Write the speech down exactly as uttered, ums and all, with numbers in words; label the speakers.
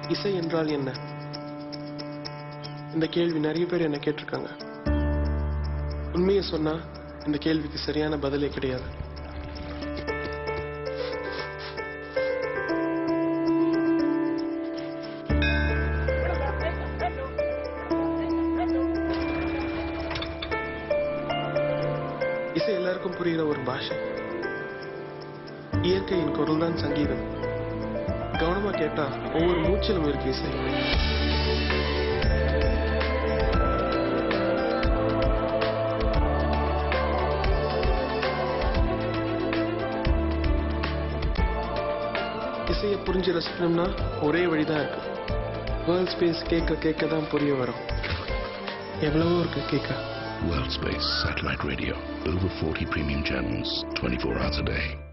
Speaker 1: இசை என்றால் என்ன? இந்த கேள்வி நிறைய பேர் என்ன கேட்டிருக்காங்க. உண்மையை சொன்னா இந்த கேள்விக்கு சரியான பதிலே கிடையாது. இசை எல்லாருக்கும் புரிகிற ஒரு பாஷை. இயற்கையின் குரல் தான் சங்கீதம். கவனமா கேட்டா ஒவ்வொரு மூச்சிலும் இருக்கு இசை. இசையை புரிஞ்சு ரசிக்கணும்னா ஒரே வழிதான் இருக்கு. வேர்ல்ட் ஸ்பேஸ் கேட்க கேட்க தான் புரிய வரும். எவ்வளவோ இருக்கு கேட்க.
Speaker 2: World Space Satellite Radio. Over forty premium channels, twenty-four hours a day.